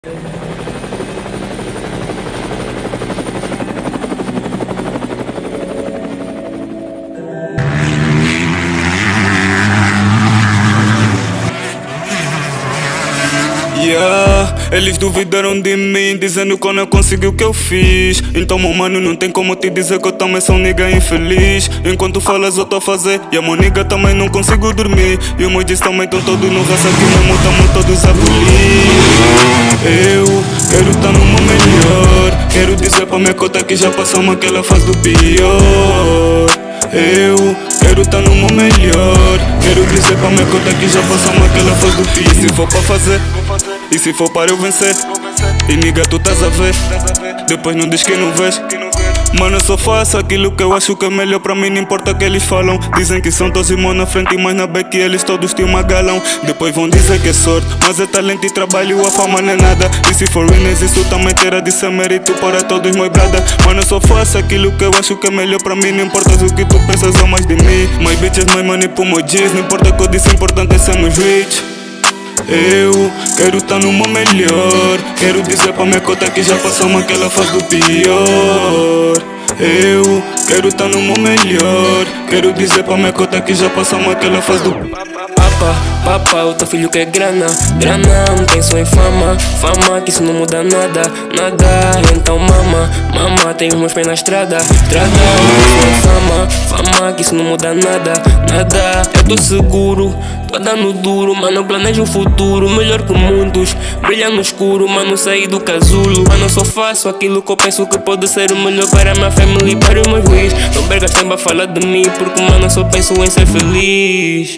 Eles duvidaram de mim, dizendo que eu não consegui o que eu fiz. Então, meu mano, não tem como te dizer que eu também sou um nigga infeliz. Enquanto falas eu tô a fazer, e a meu nigga também não consigo dormir. E os meus dias também estão todos no raça aqui mesmo, tamo todos a bulir. Eu quero tá no meu melhor, quero dizer pra minha cota que já passamos aquela fase do pior. Eu quero tá no meu melhor, quero dizer pra minha cota que já passamos aquela fase do pior. E se for pra fazer, e se for para eu vencer, e nigga tu estás a ver, depois não diz que não vês. Mano, eu só faço aquilo que eu acho que é melhor pra mim, não importa o que eles falam. Dizem que são todos irmãos na frente, mas na back eles todos têm uma galão. Depois vão dizer que é sorte, mas é talento e trabalho, a fama não é nada. E se for winners, isso também terá de ser mérito para todos meus brada. Mano, eu só faço aquilo que eu acho que é melhor pra mim, não importa o que tu pensas ou mais de mim. My bitches, my money pro meu jeans, não importa o que eu disse, importante é sermos rich. Eu quero tá no meu melhor, quero dizer pra minha cota que já passamos aquela fase do pior. Eu quero tá no meu melhor, quero dizer pra minha cota que já passamos aquela fase do Papa, o teu filho quer grana, não penso em fama, que isso não muda nada, então mama, tenho os meus pés na estrada, não penso em fama, que isso não muda nada, eu tô seguro, tô dando duro, mano, eu planejo o futuro, melhor que muitos, brilha no escuro, mano, saí do casulo, mano, eu só faço aquilo que eu penso que pode ser o melhor para a minha família e para os meus juiz, não percas tempo a falar de mim, porque mano, eu só penso em ser feliz.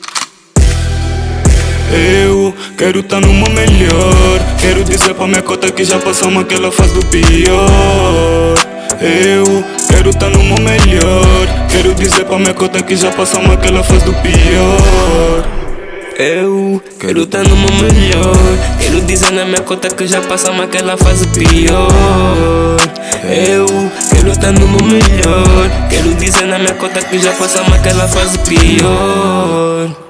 Eu quero tá no meu melhor, quero dizer pra minha cota que já passamos aquela fase do pior. Eu quero tá no meu melhor, quero dizer pra minha cota que já passamos aquela fase do pior. Eu quero tá no meu melhor, quero dizer na minha cota que já passamos aquela fase pior. Eu quero tá no meu melhor, quero dizer na minha cota que já passamos aquela fase pior.